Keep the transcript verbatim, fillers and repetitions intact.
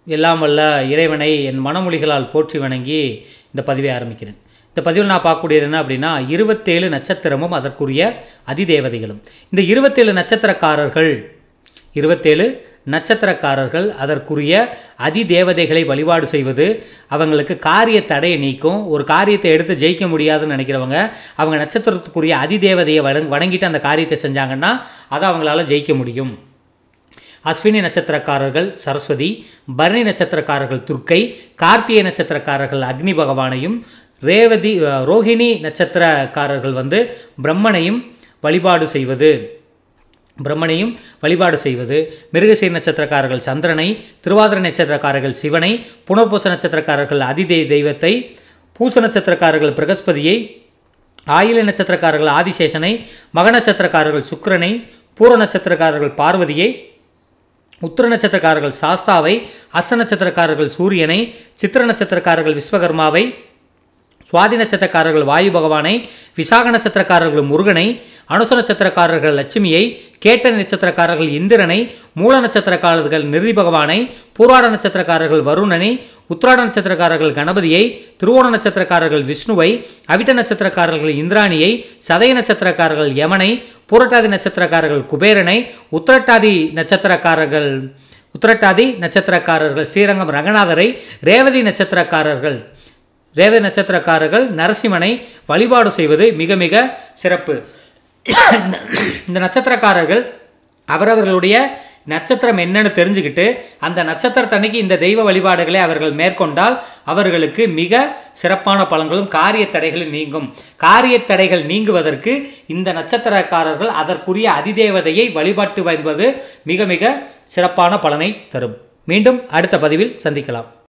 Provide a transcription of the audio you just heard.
எல்லாம் வல்ல இறைவனை என் மனமொழிகளால் போற்றி வணங்கி இந்த பதிவை ஆரம்பிக்கிறேன். இந்த பதிவில் நான் பார்க்கக்கூடியது என்ன அப்படின்னா, இருபத்தேழு நட்சத்திரமும் அதற்குரிய அதிதேவதைகளும். இந்த இருபத்தேழு நட்சத்திரக்காரர்கள் இருபத்தேழு நட்சத்திரக்காரர்கள் அதற்குரிய அதிதேவதைகளை வழிபாடு செய்வது அவங்களுக்கு காரிய தடையை நீக்கும். ஒரு காரியத்தை எடுத்து ஜெயிக்க முடியாதுன்னு நினைக்கிறவங்க அவங்க நட்சத்திரத்துக்குரிய அதிதேவதையை வணங் வணங்கிட்டு அந்த காரியத்தை செஞ்சாங்கன்னா அதை அவங்களால ஜெயிக்க முடியும். அஸ்வினி நட்சத்திரக்காரர்கள் சரஸ்வதி, பரணி நட்சத்திரக்காரர்கள் துர்க்கை, கார்த்திகை நட்சத்திரக்காரர்கள் அக்னி பகவானையும், ரேவதி ரோஹிணி நட்சத்திரக்காரர்கள் வந்து பிரம்மனையும் வழிபாடு செய்வது பிரம்மனையும் வழிபாடு செய்வது மிருகசீர நட்சத்திரக்காரர்கள் சந்திரனை, திருவாதிரை நட்சத்திரக்காரர்கள் சிவனை, புனர்பூச நட்சத்திரக்காரர்கள் அதிதே தெய்வத்தை, பூச நட்சத்திரக்காரர்கள் பிரகஸ்பதியை, ஆயில நட்சத்திரக்காரர்கள் ஆதிசேஷனை, மக நட்சத்திரக்காரர்கள் சுக்கிரனை, பூர நட்சத்திரக்காரர்கள் பார்வதியை, உத்திர நட்சத்திரக்காரர்கள் சாஸ்தாவை, அஸ்த நட்சத்திரக்காரர்கள் சூரியனை, சித்திர நட்சத்திரக்காரர்கள் விஸ்வகர்மாவை, சுவாதி நட்சத்திரக்காரர்கள் வாயு பகவானை, விசாக நட்சத்திரக்காரர்கள் முருகனை, அனுச நட்சத்திரக்காரர்கள் லட்சுமியை, கேட்ட நட்சத்திரக்காரர்கள் இந்திரனை, மூல நட்சத்திரக்காரர்கள் நிருதி பகவானை, பூராட நட்சத்திரக்காரர்கள் வருணனை, உத்திராட நட்சத்திரக்காரர்கள் கணபதியை, திருவோண நட்சத்திரக்காரர்கள் விஷ்ணுவை, அவிட்ட நட்சத்திரக்காரர்கள் இந்திராணியை, சதய நட்சத்திரக்காரர்கள் யமனை, பூரட்டாதி நட்சத்திரக்காரர்கள் குபேரனை, உத்திரட்டாதி நட்சத்திரக்காரர்கள் உத்திரட்டாதி நட்சத்திரக்காரர்கள் ஸ்ரீரங்கம் ரங்கநாதரை, ரேவதி நட்சத்திரக்காரர்கள் ரேவதி நட்சத்திரக்காரர்கள் நரசிம்மனை வழிபாடு செய்வது மிக மிக சிறப்பு. இந்த நட்சத்திரக்காரர்கள் அவரவர்களுடைய நட்சத்திரம் என்னன்னு தெரிஞ்சுக்கிட்டு அந்த நட்சத்திரத்தன்னைக்கு இந்த தெய்வ வழிபாடுகளை அவர்கள் மேற்கொண்டால் அவர்களுக்கு மிக சிறப்பான பலன்களும் காரிய தடைகளும் நீங்கும். காரிய தடைகள் நீங்குவதற்கு இந்த நட்சத்திரக்காரர்கள் அதற்குரிய அதிதேவதையை வழிபாட்டு வருவது மிக மிக சிறப்பான பலனை தரும். மீண்டும் அடுத்த பதிவில் சந்திக்கலாம்.